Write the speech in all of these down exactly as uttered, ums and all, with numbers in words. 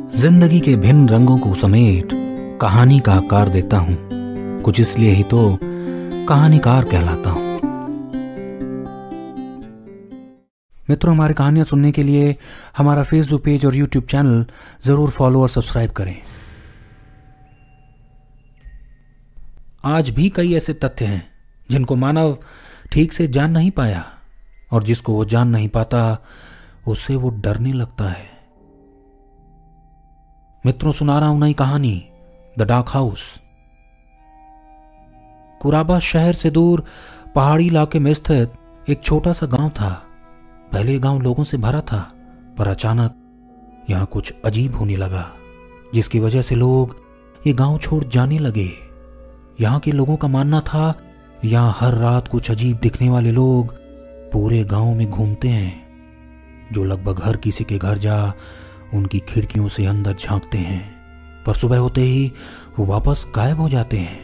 जिंदगी के भिन्न रंगों को समेट कहानी का आकार देता हूँ। कुछ इसलिए ही तो कहानीकार कहलाता हूँ। मित्रों, हमारी कहानियां सुनने के लिए हमारा फेसबुक पेज और यूट्यूब चैनल जरूर फॉलो और सब्सक्राइब करें। आज भी कई ऐसे तथ्य हैं जिनको मानव ठीक से जान नहीं पाया, और जिसको वो जान नहीं पाता उससे वो डरने लगता है। मित्रों, सुना रहा हूं नई कहानी, द डार्क हाउस। कुराबा शहर से दूर पहाड़ी इलाके में स्थित एक छोटा सा गांव था। पहले ये गांव लोगों से भरा था, पर अचानक यहां कुछ अजीब होने लगा, जिसकी वजह से लोग ये गांव छोड़ जाने लगे। यहां के लोगों का मानना था यहां हर रात कुछ अजीब दिखने वाले लोग पूरे गांव में घूमते हैं, जो लगभग हर किसी के घर जा उनकी खिड़कियों से अंदर झांकते हैं, पर सुबह होते ही वो वापस गायब हो जाते हैं।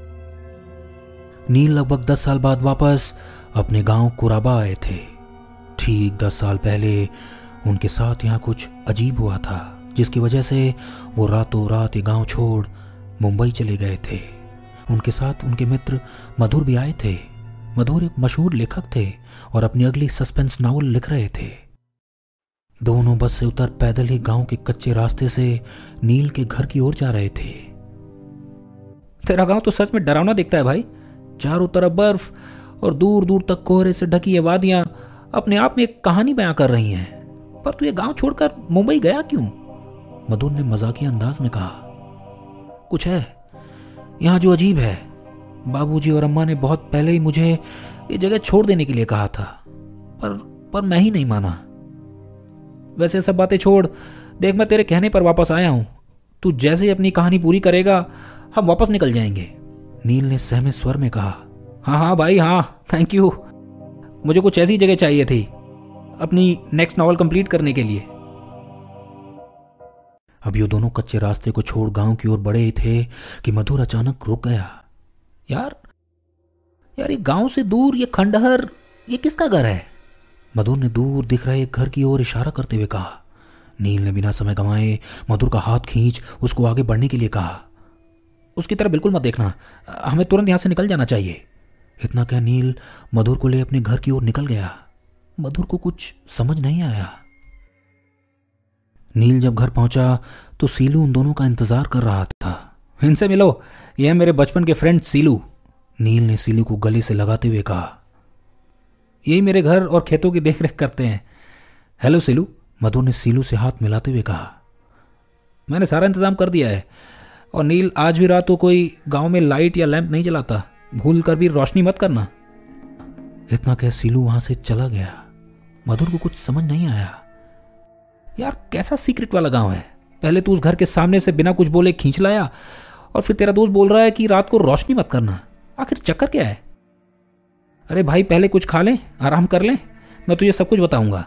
नील लगभग दस साल बाद वापस अपने गांव कुराबा आए थे। ठीक दस साल पहले उनके साथ यहाँ कुछ अजीब हुआ था, जिसकी वजह से वो रातों रात ये गांव छोड़ मुंबई चले गए थे। उनके साथ उनके मित्र मधुर भी आए थे। मधुर एक मशहूर लेखक थे और अपनी अगली सस्पेंस नॉवल लिख रहे थे। दोनों बस से उतर पैदल ही गांव के कच्चे रास्ते से नील के घर की ओर जा रहे थे। तेरा गांव तो सच में डरावना दिखता है भाई। चारों तरफ बर्फ और दूर दूर तक कोहरे से ढकी ये वादियां अपने आप में एक कहानी बयां कर रही हैं। पर तू ये गांव छोड़कर मुंबई गया क्यों? मधुर ने मजाकिया अंदाज में कहा। कुछ है यहां जो अजीब है। बाबूजी और अम्मा ने बहुत पहले ही मुझे ये जगह छोड़ देने के लिए कहा था, पर पर मैं ही नहीं माना। वैसे सब बातें छोड़, देख मैं तेरे कहने पर वापस आया हूं। तू जैसे ही अपनी कहानी पूरी करेगा हम वापस निकल जाएंगे। नील ने सहमे स्वर में कहा। हाँ हाँ भाई हाँ, थैंक यू। मुझे कुछ ऐसी जगह चाहिए थी अपनी नेक्स्ट नॉवल कंप्लीट करने के लिए। अब ये दोनों कच्चे रास्ते को छोड़ गांव की ओर बढ़े थे कि मधुर अचानक रुक गया। यार यार ये गांव से दूर ये खंडहर, ये किसका घर है? मधुर ने दूर दिख रहे एक घर की ओर इशारा करते हुए कहा। नील ने बिना समय गंवाए मधुर का हाथ खींच उसको आगे बढ़ने के लिए कहा। उसकी तरफ बिल्कुल मत देखना, हमें तुरंत यहां से निकल जाना चाहिए। इतना कह नील मधुर को ले अपने घर की ओर निकल गया। मधुर को कुछ समझ नहीं आया। नील जब घर पहुंचा तो सीलू उन दोनों का इंतजार कर रहा था। इनसे मिलो, यह है मेरे बचपन के फ्रेंड सीलू। नील ने सीलू को गले से लगाते हुए कहा। यही मेरे घर और खेतों की देखरेख करते हैं। हेलो सीलू, मधुर ने सीलू से हाथ मिलाते हुए कहा। मैंने सारा इंतजाम कर दिया है। और नील, आज भी रात को कोई गांव में लाइट या लैंप नहीं जलाता, भूल कर भी रोशनी मत करना। इतना कह सीलू वहां से चला गया। मधुर को कुछ समझ नहीं आया। यार कैसा सीक्रेट वाला गांव है? पहले तू उस घर के सामने से बिना कुछ बोले खींच लाया, और फिर तेरा दोस्त बोल रहा है कि रात को रोशनी मत करना। आखिर चक्कर क्या है? अरे भाई, पहले कुछ खा लें, आराम कर लें, मैं तुझे सब कुछ बताऊंगा।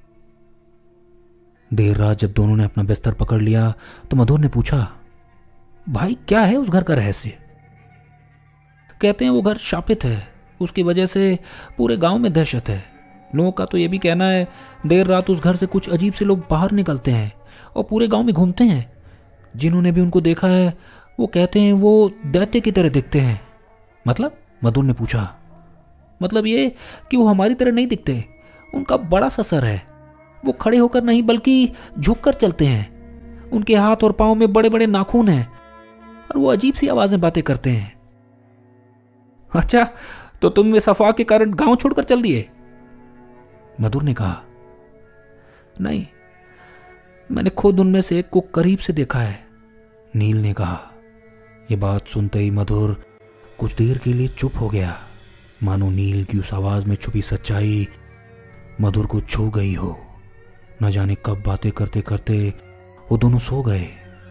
देर रात जब दोनों ने अपना बिस्तर पकड़ लिया तो मधुर ने पूछा, भाई क्या है उस घर का रहस्य? कहते हैं वो घर शापित है, उसकी वजह से पूरे गांव में दहशत है। लोगों का तो ये भी कहना है देर रात उस घर से कुछ अजीब से लोग बाहर निकलते हैं और पूरे गांव में घूमते हैं। जिन्होंने भी उनको देखा है वो कहते हैं वो दैत्य की तरह दिखते हैं। मतलब? मधुर ने पूछा। मतलब ये कि वो हमारी तरह नहीं दिखते। उनका बड़ा सा सर है, वो खड़े होकर नहीं बल्कि झुककर चलते हैं। उनके हाथ और पांव में बड़े बड़े नाखून हैं और वो अजीब सी आवाज में बातें करते हैं। अच्छा, तो तुम इस अफवाह के कारण गांव छोड़कर चल दिए? मधुर ने कहा। नहीं, मैंने खुद उनमें से एक को करीब से देखा है, नील ने कहा। यह बात सुनते ही मधुर कुछ देर के लिए चुप हो गया, मानो नील की उस आवाज में छुपी सच्चाई मधुर को छू गई हो। न जाने कब बातें करते करते वो दोनों सो गए।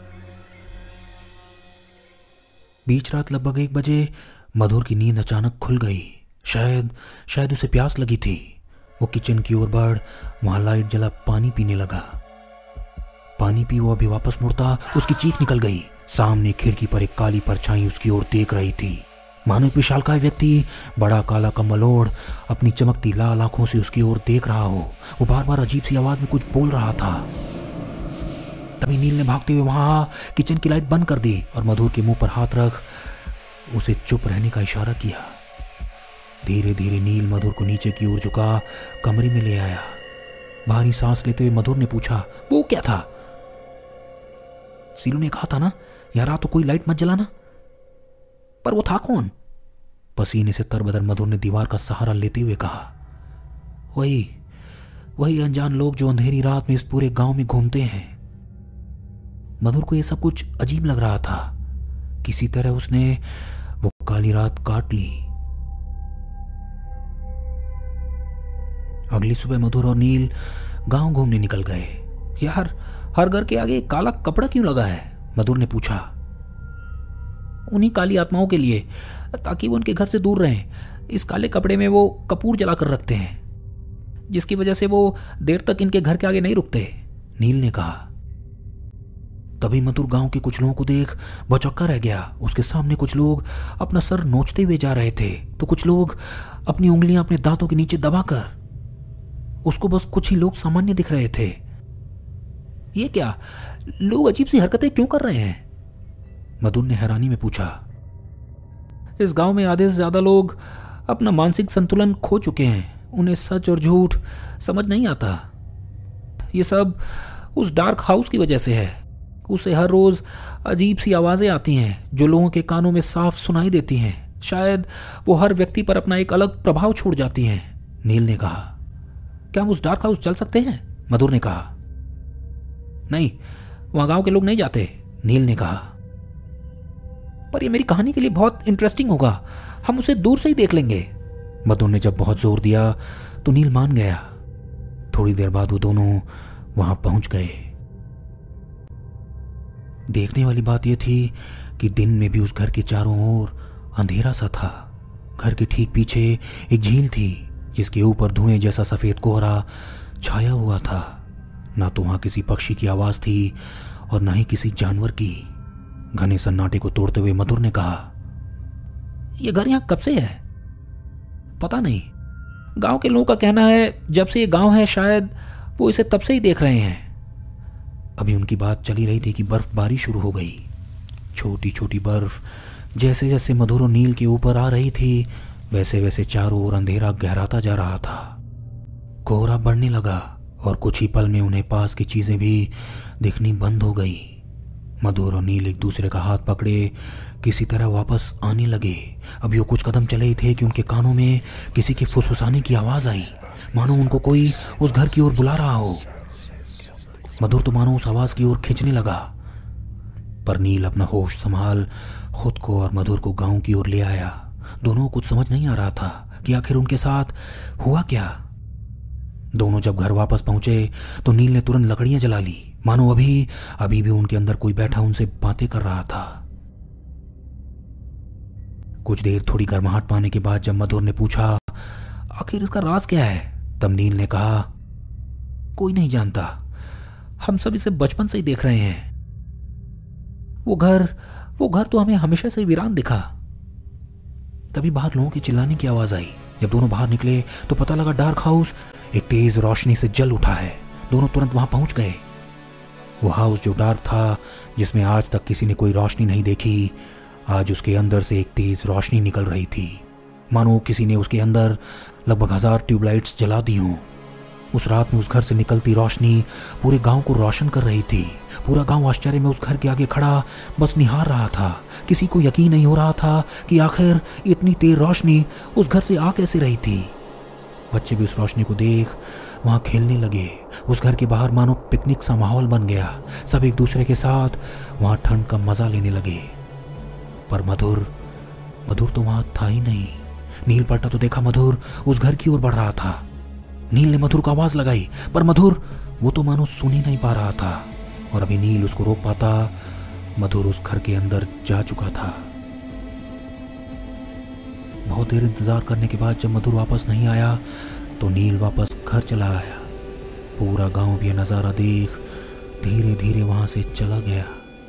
बीच रात लगभग एक बजे मधुर की नींद अचानक खुल गई। शायद शायद उसे प्यास लगी थी। वो किचन की ओर बढ़ वहां लाइट जला पानी पीने लगा। पानी पी वो अभी वापस मुड़ता उसकी चीख निकल गई। सामने खिड़की पर एक काली परछाई उसकी ओर देख रही थी, मानो एक विशालकाय व्यक्ति बड़ा काला कम्बल ओढ़ अपनी चमकती लाल आंखों से उसकी ओर देख रहा हो। वो बार बार अजीब सी आवाज में कुछ बोल रहा था। तभी नील ने भागते हुए वहां किचन की लाइट बंद कर दी और मधुर के मुंह पर हाथ रख उसे चुप रहने का इशारा किया। धीरे धीरे नील मधुर को नीचे की ओर झुका कमरे में ले आया। भारी सांस लेते हुए मधुर ने पूछा, वो क्या था? सीलू ने कहा था ना यार रात तो कोई लाइट मत जलाना। पर वो था कौन? पसीने से तरबदर मधुर ने दीवार का सहारा लेते हुए कहा, वही वही अनजान लोग जो अंधेरी रात में इस पूरे गांव में घूमते हैं। मधुर को यह सब कुछ अजीब लग रहा था। किसी तरह उसने वो काली रात काट ली। अगली सुबह मधुर और नील गांव घूमने निकल गए। यार हर घर के आगे काला कपड़ा क्यों लगा है? मधुर ने पूछा। उन्हीं काली आत्माओं के लिए, ताकि वो उनके घर से दूर रहें। इस काले कपड़े में वो कपूर जलाकर रखते हैं, जिसकी वजह से वो देर तक इनके घर के आगे नहीं रुकते, नील ने कहा। तभी मधुर गांव के कुछ लोगों को देख भौचक्का रह गया। उसके सामने कुछ लोग अपना सर नोचते हुए जा रहे थे, तो कुछ लोग अपनी उंगलियां अपने दांतों के नीचे दबाकर। उसको बस कुछ ही लोग सामान्य दिख रहे थे। ये क्या, लोग अजीब सी हरकतें क्यों कर रहे हैं? मधुर ने हैरानी में पूछा। इस गांव में आधे से ज्यादा लोग अपना मानसिक संतुलन खो चुके हैं। उन्हें सच और झूठ समझ नहीं आता। ये सब उस डार्क हाउस की वजह से है। उसे हर रोज अजीब सी आवाजें आती हैं जो लोगों के कानों में साफ सुनाई देती हैं। शायद वो हर व्यक्ति पर अपना एक अलग प्रभाव छोड़ जाती हैं, नील ने कहा। क्या हम उस डार्क हाउस चल सकते हैं? मधुर ने कहा। नहीं, वहां गांव के लोग नहीं जाते, नील ने कहा। पर यह मेरी कहानी के लिए बहुत इंटरेस्टिंग होगा, हम उसे दूर से ही देख लेंगे। मधुर ने जब बहुत जोर दिया तो नील मान गया। थोड़ी देर बाद वो दोनों वहां पहुंच गए। देखने वाली बात यह थी कि दिन में भी उस घर के चारों ओर अंधेरा सा था। घर के ठीक पीछे एक झील थी जिसके ऊपर धुएं जैसा सफेद कोहरा छाया हुआ था। ना तो वहां किसी पक्षी की आवाज थी और ना ही किसी जानवर की। घने सन्नाटे को तोड़ते हुए मधुर ने कहा, यह घर यहां कब से है? पता नहीं, गांव के लोगों का कहना है जब से ये गांव है शायद वो इसे तब से ही देख रहे हैं। अभी उनकी बात चली रही थी कि बर्फबारी शुरू हो गई। छोटी छोटी बर्फ जैसे जैसे मधुर और नील के ऊपर आ रही थी वैसे वैसे चारों ओर अंधेरा गहराता जा रहा था। कोहरा बढ़ने लगा और कुछ ही पल में उन्हें पास की चीजें भी दिखनी बंद हो गई। मधुर और नील एक दूसरे का हाथ पकड़े किसी तरह वापस आने लगे। अभी वो कुछ कदम चले ही थे कि उनके कानों में किसी के फुसफुसाने की आवाज आई, मानो उनको कोई उस घर की ओर बुला रहा हो। मधुर तो मानो उस आवाज की ओर खींचने लगा, पर नील अपना होश संभाल खुद को और मधुर को गांव की ओर ले आया। दोनों को कुछ समझ नहीं आ रहा था कि आखिर उनके साथ हुआ क्या। दोनों जब घर वापस पहुंचे तो नील ने तुरंत लकड़ियां जला ली, मानो अभी अभी भी उनके अंदर कोई बैठा उनसे बातें कर रहा था। कुछ देर थोड़ी गर्माहट पाने के बाद जब मधुर ने पूछा, आखिर इसका राज क्या है, तब नील ने कहा, कोई नहीं जानता, हम सब इसे बचपन से ही देख रहे हैं। वो घर वो घर तो हमें हमेशा से वीरान दिखा। तभी बाहर लोगों की चिल्लाने की आवाज आई। जब दोनों बाहर निकले तो पता लगा डार्क हाउस एक तेज रोशनी से जल उठा है। दोनों तुरंत वहां पहुंच गए। वो हाउस जो डार्क था, जिसमें आज तक किसी ने कोई रोशनी नहीं देखी, आज उसके अंदर से एक तेज रोशनी निकल रही थी, मानो किसी ने उसके अंदर लगभग हजार ट्यूबलाइट्स जला दी हों। उस रात में उस घर से निकलती रोशनी पूरे गांव को रोशन कर रही थी। पूरा गांव आश्चर्य में उस घर के आगे खड़ा बस निहार रहा था। किसी को यकीन नहीं हो रहा था कि आखिर इतनी तेज रोशनी उस घर से आ कैसे रही थी। बच्चे भी उस रोशनी को देख वहां खेलने लगे। उस घर के बाहर मानो पिकनिक सा माहौल बन गया। सब एक दूसरे के साथ वहां ठंड का मजा लेने लगे। पर मधुर मधुर तो वहां था ही नहीं। नील पलटा तो देखा मधुर उस घर की ओर बढ़ रहा था। नील ने मधुर को आवाज लगाई, पर मधुर वो तो मानो सुन ही नहीं पा रहा था। और अभी नील उसको रोक पाता, मधुर उस घर के अंदर जा चुका था। बहुत देर इंतजार करने के बाद जब मधुर वापस नहीं आया तो नील वापस घर चला आया। पूरा गांव भी नजारा देख धीरे धीरे वहां से चला गया।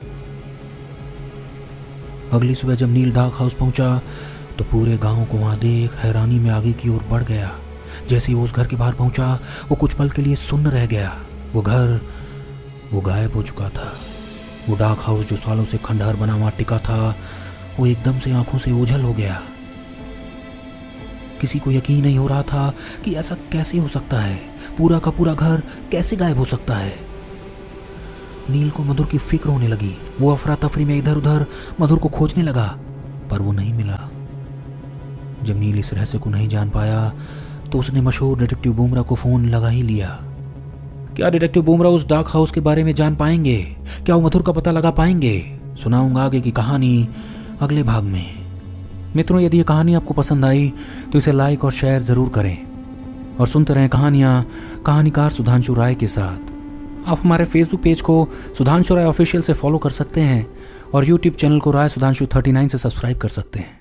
अगली सुबह जब नील डार्क हाउस पहुंचा तो पूरे गांव को वहां देख हैरानी में आगे की ओर बढ़ गया। जैसे ही वो उस घर के बाहर पहुंचा वो कुछ पल के लिए सुन्न रह गया। वो घर वो गायब हो चुका था। वो डार्क हाउस जो सालों से खंडहर बना हुआ टिका था, वो एकदम से आंखों से ओझल हो गया। किसी को यकीन नहीं हो रहा था कि ऐसा कैसे हो सकता है, पूरा का पूरा घर कैसे गायब हो सकता है। नील को मधुर की फिक्र होने लगी। वो अफरा तफरी में इधर उधर मधुर को खोजने लगा, पर वो नहीं मिला। जब नील इस रहस्य को नहीं जान पाया तो उसने मशहूर डिटेक्टिव बुमरा को फोन लगा ही लिया। क्या डिटेक्टिव बुमरा उस डार्क हाउस के बारे में जान पाएंगे? क्या वो मधुर का पता लगा पाएंगे? सुनाऊंगा आगे की कहानी अगले भाग में। मित्रों, यदि ये कहानी आपको पसंद आई तो इसे लाइक और शेयर जरूर करें और सुनते रहें कहानियां कहानीकार सुधांशु राय के साथ। आप हमारे फेसबुक पेज को सुधांशु राय ऑफिशियल से फॉलो कर सकते हैं और यूट्यूब चैनल को राय सुधांशु थर्टी नाइन से सब्सक्राइब कर सकते हैं।